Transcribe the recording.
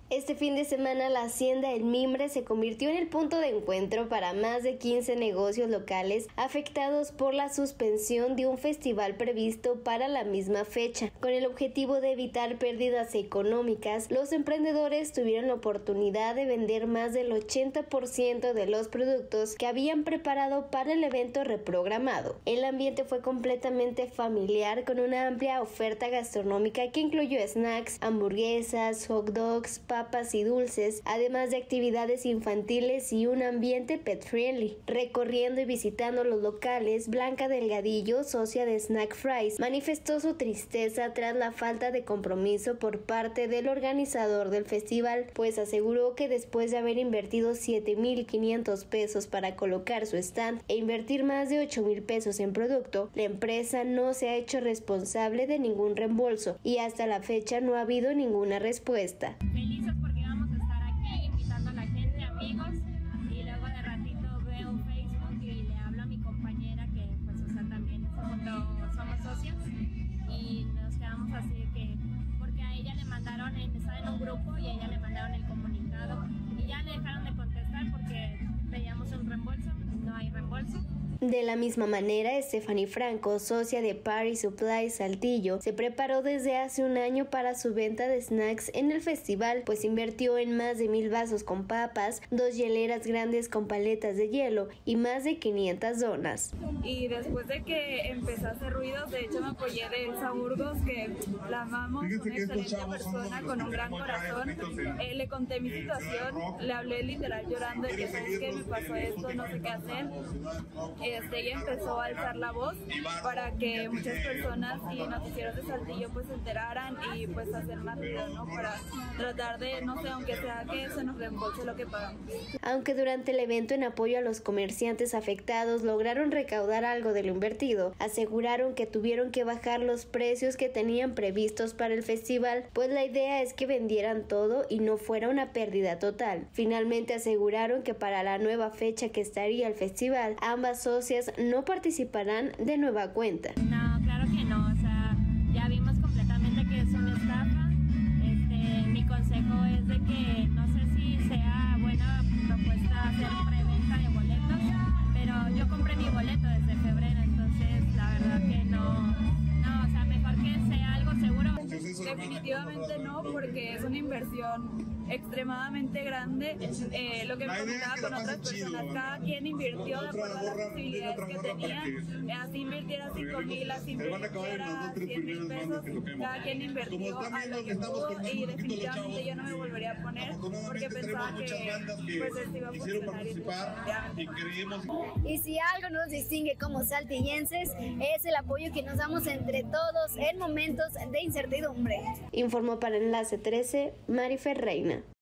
Este fin de semana la hacienda El Mimbre se convirtió en el punto de encuentro para más de 15 negocios locales afectados por la suspensión de un festival previsto para la misma fecha. Con el objetivo de evitar pérdidas económicas, los emprendedores tuvieron la oportunidad de vender más del 80% de los productos que habían preparado para el evento reprogramado. El ambiente fue completamente familiar, con una amplia oferta gastronómica que incluyó snacks, hamburguesas, hot dogs, papas y dulces, además de actividades infantiles y un ambiente pet friendly. Recorriendo y visitando los locales, Blanca Delgadillo, socia de Snack Fries, manifestó su tristeza tras la falta de compromiso por parte del organizador del festival, pues aseguró que después de haber invertido 7,500 pesos para colocar su stand e invertir más de 8,000 pesos en producto, la empresa no se ha hecho responsable de ningún reembolso y hasta la fecha no ha habido ninguna respuesta. Felices porque vamos a estar aquí invitando a la gente, amigos, y luego de ratito veo Facebook y le hablo a mi compañera que pues también somos socios y nos quedamos así que porque a ella le mandaron, estaba en un grupo y a ella le mandaron el comunicado y ya le dejaron de contestar porque pedíamos un reembolso, no hay reembolso. De la misma manera, Stephanie Franco, socia de Party Supply Saltillo, se preparó desde hace un año para su venta de snacks en el festival, pues invirtió en más de 1,000 vasos con papas, 2 hieleras grandes con paletas de hielo y más de 500 donas. Y después de que empecé a hacer ruidos, de hecho me apoyé de Elsa Burgos, que la amamos, una excelente persona con un gran corazón. Le conté mi situación, le hablé literal llorando de que sabes que me pasó esto, no sé qué hacer. Ella empezó a alzar la voz para que muchas personas y noticieros de Saltillo pues se enteraran y pues hacer más ruido, ¿no? Para tratar de, no sé, aunque sea que se nos reembolse lo que pagamos. Aunque durante el evento en apoyo a los comerciantes afectados lograron recaudar algo de lo invertido, aseguraron que tuvieron que bajar los precios que tenían previstos para el festival, pues la idea es que vendieran todo y no fuera una pérdida total. Finalmente aseguraron que para la nueva fecha que estaría el festival, ambas socias no participarán de nueva cuenta. No, claro que no, o sea, ya vimos completamente que es una estafa. Mi consejo es de que no sé si sea buena propuesta hacer preventa de boletos, pero yo compré mi boleto desde febrero, entonces la verdad que no, o sea, mejor que sea algo seguro. Definitivamente no, porque es una inversión extremadamente grande. Lo que me comentaba con otras personas, cada quien invirtió de acuerdo a las posibilidades que tenían. Así invirtiera 5,000, así invirtiera 100,000 pesos, cada quien invirtió a lo que pudo y definitivamente yo no me volvería a poner porque pensaba que pues esto iba a funcionar y si algo nos distingue como saltillenses es el apoyo que nos damos entre todos en momentos de incertidumbre. Informó para Enlace 13, Marifer Reina.